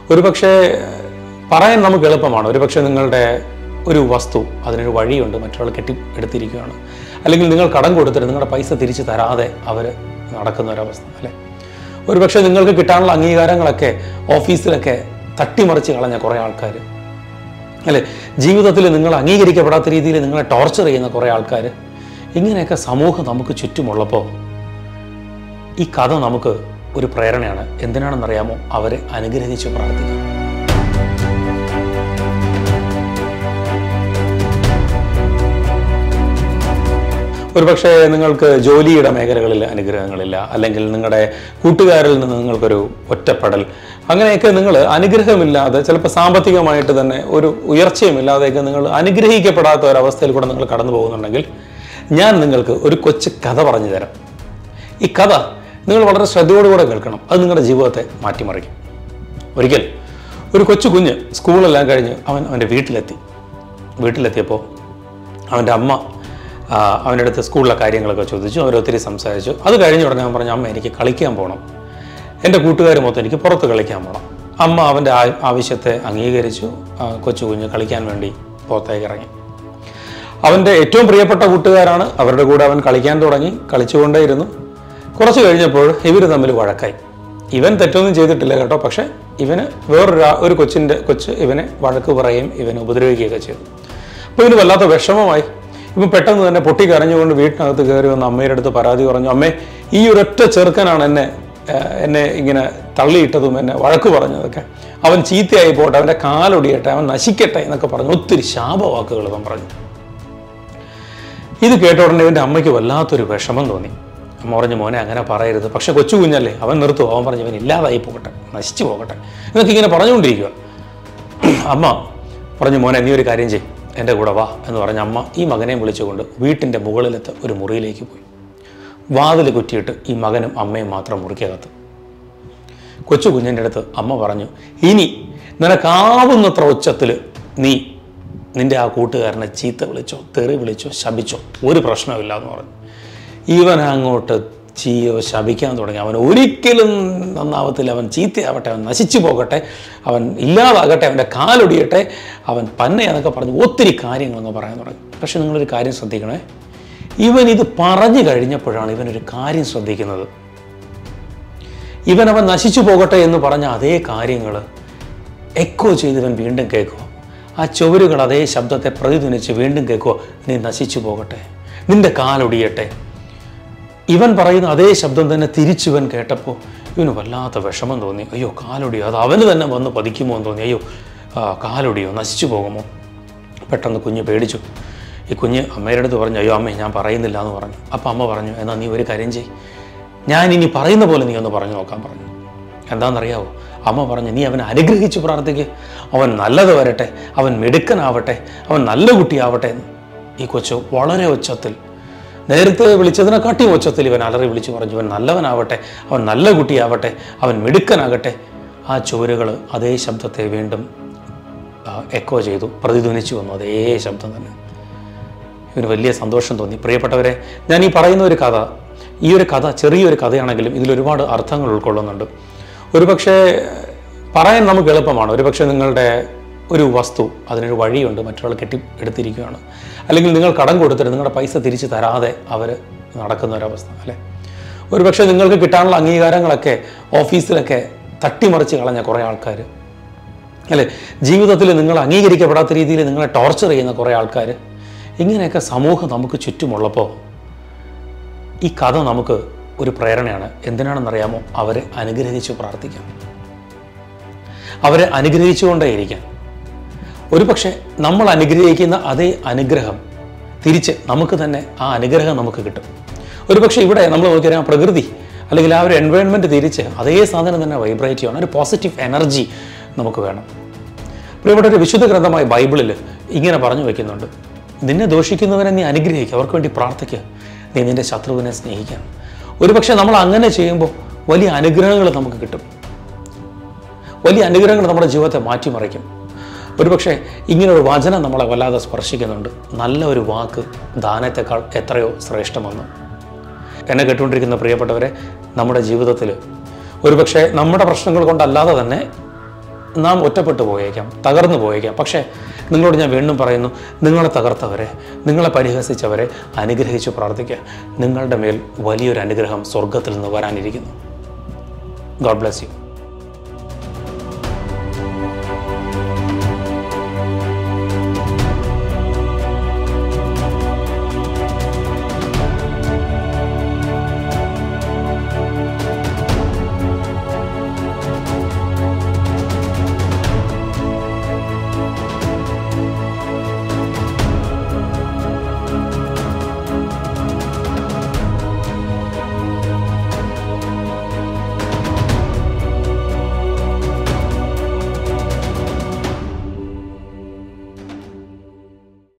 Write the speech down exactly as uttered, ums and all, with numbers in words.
ഒരു പക്ഷേ പറയാൻ നമുക്ക് എളുപ്പമാണ്. ഒരു പക്ഷേ നിങ്ങളുടെ ഒരു വസ്തു അതിനൊരു വഴിയുണ്ട്, മറ്റൊരാൾ കെട്ടി എടുത്തിരിക്കുകയാണ്, അല്ലെങ്കിൽ നിങ്ങൾ കടം കൊടുത്തിട്ട് നിങ്ങളുടെ പൈസ തിരിച്ച് തരാതെ അവർ നടക്കുന്ന ഒരവസ്ഥ അല്ലേ. ഒരു പക്ഷേ നിങ്ങൾക്ക് കിട്ടാനുള്ള അംഗീകാരങ്ങളൊക്കെ ഓഫീസിലൊക്കെ തട്ടിമറിച്ച് കളഞ്ഞ കുറേ ആൾക്കാർ അല്ലേ, ജീവിതത്തിൽ നിങ്ങൾ അംഗീകരിക്കപ്പെടാത്ത രീതിയിൽ നിങ്ങളെ ടോർച്ചർ ചെയ്യുന്ന കുറേ ആൾക്കാർ, ഇങ്ങനെയൊക്കെ സമൂഹം നമുക്ക് ചുറ്റുമുള്ളപ്പോൾ ഈ കഥ നമുക്ക് ഒരു പ്രേരണയാണ്. എന്തിനാണെന്നറിയാമോ? അവരെ അനുഗ്രഹിച്ച് പ്രാർത്ഥിക്കാം. ഒരു പക്ഷേ നിങ്ങൾക്ക് ജോലിയുടെ മേഖലകളിൽ അനുഗ്രഹങ്ങളില്ല, അല്ലെങ്കിൽ നിങ്ങളുടെ കൂട്ടുകാരിൽ നിന്ന് നിങ്ങൾക്കൊരു ഒറ്റപ്പെടൽ, അങ്ങനെയൊക്കെ നിങ്ങൾ അനുഗ്രഹമില്ലാതെ ചിലപ്പോൾ സാമ്പത്തികമായിട്ട് തന്നെ ഒരു ഉയർച്ചയുമില്ലാതെയൊക്കെ നിങ്ങൾ അനുഗ്രഹിക്കപ്പെടാത്ത ഒരവസ്ഥയിൽ കൂടെ നിങ്ങൾ കടന്നു പോകുന്നുണ്ടെങ്കിൽ ഞാൻ നിങ്ങൾക്ക് ഒരു കൊച്ചു കഥ പറഞ്ഞു തരാം. ഈ കഥ നിങ്ങൾ വളരെ ശ്രദ്ധയോടുകൂടെ കേൾക്കണം. അത് നിങ്ങളുടെ ജീവിതത്തെ മാറ്റിമറിക്കും. ഒരിക്കൽ ഒരു കൊച്ചു കുഞ്ഞ് സ്കൂളെല്ലാം കഴിഞ്ഞ് അവൻ അവൻ്റെ വീട്ടിലെത്തി. വീട്ടിലെത്തിയപ്പോൾ അവൻ്റെ അമ്മ അവൻ്റെ അടുത്ത് സ്കൂളിലെ കാര്യങ്ങളൊക്കെ ചോദിച്ചു. അവരൊത്തിരി സംസാരിച്ചു. അത് കഴിഞ്ഞ ഉടനെ അവൻ പറഞ്ഞു, അമ്മ എനിക്ക് കളിക്കാൻ പോകണം, എൻ്റെ കൂട്ടുകാർ മൊത്തം എനിക്ക് പുറത്ത് കളിക്കാൻ പോകണം. അമ്മ അവൻ്റെ ആവശ്യത്തെ അംഗീകരിച്ചു. കൊച്ചു കുഞ്ഞ് കളിക്കാൻ വേണ്ടി പുറത്തേക്ക് ഇറങ്ങി. അവൻ്റെ ഏറ്റവും പ്രിയപ്പെട്ട കൂട്ടുകാരാണ്. അവരുടെ കൂടെ അവൻ കളിക്കാൻ തുടങ്ങി. കളിച്ചുകൊണ്ടേയിരുന്നു. കുറച്ച് കഴിഞ്ഞപ്പോൾ ഇവർ തമ്മിൽ വഴക്കായി. ഇവൻ തെറ്റൊന്നും ചെയ്തിട്ടില്ല കേട്ടോ, പക്ഷേ ഇവന് വേറൊരു ഒരു കൊച്ചിൻ്റെ കൊച്ച് ഇവനെ വഴക്ക് പറയുകയും ഇവനെ ഉപദ്രവിക്കുകയൊക്കെ ചെയ്തു. അപ്പോൾ ഇവന് വല്ലാത്ത വിഷമമായി. ഇപ്പം പെട്ടെന്ന് തന്നെ പൊട്ടിക്കരഞ്ഞുകൊണ്ട് വീട്ടിനകത്ത് കയറി വന്ന് അമ്മയുടെ അടുത്ത് പരാതി പറഞ്ഞു, അമ്മേ, ഈ ഒരൊറ്റ ചെറുക്കനാണ് എന്നെ എന്നെ ഇങ്ങനെ തള്ളിയിട്ടതും എന്നെ വഴക്ക് പറഞ്ഞതൊക്കെ. അവൻ ചീത്തയായി പോട്ടെ, അവൻ്റെ കാലൊടിയട്ടെ, അവൻ നശിക്കട്ടെ എന്നൊക്കെ പറഞ്ഞു ഒത്തിരി ശാപവാക്കുകൾ അവൻ പറഞ്ഞു. ഇത് കേട്ട ഉടനെ ഇവൻ്റെ അമ്മയ്ക്ക് വല്ലാത്തൊരു വിഷമം തോന്നി. അമ്മ പറഞ്ഞു, മോനെ അങ്ങനെ പറയരുത്. പക്ഷെ കൊച്ചു കുഞ്ഞല്ലേ, അവൻ നിർത്തും. അവൻ പറഞ്ഞു, ഇവൻ ഇല്ലാതായി പോകട്ടെ, നശിച്ചു പോകട്ടെ എന്നൊക്കെ ഇങ്ങനെ പറഞ്ഞുകൊണ്ടിരിക്കുക. അമ്മ പറഞ്ഞു, മോനെ നീ ഒരു കാര്യം ചെയ്യും, എൻ്റെ കൂടെ വാ എന്ന് പറഞ്ഞ അമ്മ ഈ മകനെ വിളിച്ചുകൊണ്ട് വീട്ടിൻ്റെ മുകളിലത്തെ ഒരു മുറിയിലേക്ക് പോയി. വാതിൽ കുറ്റിയിട്ട് ഈ മകനും അമ്മയും മാത്രം മുറിക്കകത്ത്. കൊച്ചു കുഞ്ഞിൻ്റെ അടുത്ത് അമ്മ പറഞ്ഞു, ഇനി നിനക്കാവുന്നത്ര ഉച്ചത്തിൽ നീ നിൻ്റെ ആ കൂട്ടുകാരനെ ചീത്ത വിളിച്ചോ, തെറി വിളിച്ചോ, ശപിച്ചോ, ഒരു പ്രശ്നമില്ല എന്ന് പറഞ്ഞു. ഇവൻ അങ്ങോട്ട് ചീയോ ശപിക്കാൻ തുടങ്ങി. അവൻ ഒരിക്കലും നന്നാവത്തില്ല, അവൻ ചീത്തയാവട്ടെ, അവൻ നശിച്ചു പോകട്ടെ, അവൻ ഇല്ലാതാകട്ടെ, അവൻ്റെ കാലൊടിയട്ടെ, അവൻ പന്നയെന്നൊക്കെ പറഞ്ഞ് ഒത്തിരി കാര്യങ്ങളങ്ങ് പറയാൻ തുടങ്ങി. പക്ഷെ നിങ്ങളൊരു കാര്യം ശ്രദ്ധിക്കണേ, ഇവൻ ഇത് പറഞ്ഞു കഴിഞ്ഞപ്പോഴാണ് ഇവനൊരു കാര്യം ശ്രദ്ധിക്കുന്നത്. ഇവൻ അവൻ നശിച്ചു പോകട്ടെ എന്ന് പറഞ്ഞ അതേ കാര്യങ്ങൾ എക്കോ ചെയ്ത് ഇവൻ വീണ്ടും കേൾക്കുക. ആ ചുവരുകൾ അതേ ശബ്ദത്തെ പ്രതിധ്വനിച്ച് വീണ്ടും കേൾക്കുക, നീ നശിച്ചു പോകട്ടെ, നിന്റെ കാലൊടിയട്ടെ. ഇവൻ പറയുന്ന അതേ ശബ്ദം തന്നെ തിരിച്ചിവൻ കേട്ടപ്പോൾ ഇവന് വല്ലാത്ത വിഷമം തോന്നി. അയ്യോ കാലൊടിയോ, അത് അവന് തന്നെ വന്ന് പതിക്കുമോ എന്ന് തോന്നി. അയ്യോ കാലൊടിയോ, നശിച്ചു പോകുമോ. പെട്ടെന്ന് കുഞ്ഞ് പേടിച്ചു. ഈ കുഞ്ഞ് അമ്മയുടെ അടുത്ത് പറഞ്ഞു, അയ്യോ അമ്മേ ഞാൻ പറയുന്നില്ല എന്ന് പറഞ്ഞു. അപ്പം അമ്മ പറഞ്ഞു, എന്നാൽ നീ ഒരു കാര്യം ചെയ്യ്, ഞാൻ ഇനി പറയുന്ന പോലെ നീ ഒന്ന് പറഞ്ഞു നോക്കാൻ പറഞ്ഞു. എന്താണെന്നറിയാവോ? അമ്മ പറഞ്ഞു, നീ അവനെ അനുഗ്രഹിച്ച് പ്രാർത്ഥിക്കുക, അവൻ നല്ലത് വരട്ടെ, അവൻ മിടുക്കനാവട്ടെ, അവൻ നല്ല കുട്ടിയാവട്ടെ എന്ന്. ഈ കൊച്ചു വളരെ ഉച്ചത്തിൽ, നേരത്തെ വിളിച്ചതിനെക്കാട്ടി ഉച്ചത്തിൽ ഇവൻ അലറി വിളിച്ചു പറഞ്ഞു, അവൻ നല്ലവനാവട്ടെ, അവൻ നല്ല കുട്ടിയാവട്ടെ, അവൻ മിടുക്കനാകട്ടെ. ആ ചുവരുകൾ അതേ ശബ്ദത്തെ വീണ്ടും എക്കോ ചെയ്തു, പ്രതിധ്വനിച്ചു വന്നു, അതേ ശബ്ദം തന്നെ. ഇവന് വലിയ സന്തോഷം തോന്നി. പ്രിയപ്പെട്ടവരെ, ഞാൻ ഈ പറയുന്ന ഒരു കഥ, ഈ ഒരു കഥ ചെറിയൊരു കഥയാണെങ്കിലും ഇതിലൊരുപാട് അർത്ഥങ്ങൾ ഉൾക്കൊള്ളുന്നുണ്ട്. ഒരുപക്ഷെ പറയാൻ നമുക്ക് എളുപ്പമാണ്. ഒരുപക്ഷെ നിങ്ങളുടെ ഒരു വസ്തു അതിനൊരു വഴിയുണ്ട്, മറ്റൊരാൾ കെട്ടി എടുത്തിരിക്കുകയാണ്, അല്ലെങ്കിൽ നിങ്ങൾ കടം കൊടുത്തിട്ട് നിങ്ങളുടെ പൈസ തിരിച്ച് തരാതെ അവർ നടക്കുന്ന ഒരവസ്ഥ അല്ലേ. ഒരുപക്ഷെ നിങ്ങൾക്ക് കിട്ടാനുള്ള അംഗീകാരങ്ങളൊക്കെ ഓഫീസിലൊക്കെ തട്ടിമറിച്ച് കളഞ്ഞ കുറേ ആൾക്കാർ അല്ലേ, ജീവിതത്തിൽ നിങ്ങൾ അംഗീകരിക്കപ്പെടാത്ത രീതിയിൽ നിങ്ങളെ ടോർച്ചർ ചെയ്യുന്ന കുറേ ആൾക്കാർ, ഇങ്ങനെയൊക്കെ സമൂഹം നമുക്ക് ചുറ്റുമുള്ളപ്പോൾ ഈ കഥ നമുക്ക് ഒരു പ്രേരണയാണ്. എന്തിനാണെന്നറിയാമോ? അവരെ അനുഗ്രഹിച്ച് പ്രാർത്ഥിക്കാം, അവരെ അനുഗ്രഹിച്ചുകൊണ്ടേയിരിക്കാം. ഒരു പക്ഷേ നമ്മൾ അനുഗ്രഹിക്കുന്ന അതേ അനുഗ്രഹം തിരിച്ച് നമുക്ക് തന്നെ ആ അനുഗ്രഹം നമുക്ക് കിട്ടും. ഒരു പക്ഷേ ഇവിടെ നമ്മൾ നോക്കിയാൽ പ്രകൃതി അല്ലെങ്കിൽ ആ ഒരു എൻവയോൺമെൻറ്റ് തിരിച്ച് അതേ സാധനം തന്നെ വൈബ്രേറ്റ് ചെയ്യണം. ഒരു പോസിറ്റീവ് എനർജി നമുക്ക് വേണം. പ്രിയപ്പെട്ട ഒരു വിശുദ്ധ ഗ്രന്ഥമായ ബൈബിളിൽ ഇങ്ങനെ പറഞ്ഞു വയ്ക്കുന്നുണ്ട്, നിന്നെ ദോഷിക്കുന്നവനെ നീ അനുഗ്രഹിക്കുക, അവർക്ക് വേണ്ടി പ്രാർത്ഥിക്കുക, നീ നിൻ്റെ ശത്രുവിനെ സ്നേഹിക്കാം. ഒരുപക്ഷെ നമ്മൾ അങ്ങനെ ചെയ്യുമ്പോൾ വലിയ അനുഗ്രഹങ്ങൾ നമുക്ക് കിട്ടും, വലിയ അനുഗ്രഹങ്ങൾ നമ്മുടെ ജീവിതത്തെ മാറ്റിമറിക്കും. ഒരുപക്ഷെ ഇങ്ങനൊരു വചനം നമ്മളെ വല്ലാതെ സ്പർശിക്കുന്നുണ്ട്. നല്ല ഒരു വാക്ക് ദാനത്തെക്കാൾ എത്രയോ ശ്രേഷ്ഠമെന്ന്. എന്നെ കേട്ടുകൊണ്ടിരിക്കുന്ന പ്രിയപ്പെട്ടവരെ, നമ്മുടെ ജീവിതത്തിൽ ഒരുപക്ഷെ നമ്മുടെ പ്രശ്നങ്ങൾ കൊണ്ടല്ലാതെ തന്നെ നാം ഒറ്റപ്പെട്ടു പോയേക്കാം, തകർന്നു പോയേക്കാം. പക്ഷേ നിങ്ങളോട് ഞാൻ വീണ്ടും പറയുന്നു, നിങ്ങളെ തകർത്തവരെ, നിങ്ങളെ പരിഹസിച്ചവരെ അനുഗ്രഹിച്ച് പ്രാർത്ഥിക്കുക. നിങ്ങളുടെ മേൽ വലിയൊരു അനുഗ്രഹം സ്വർഗത്തിൽ നിന്ന് വരാനിരിക്കുന്നു. God bless you.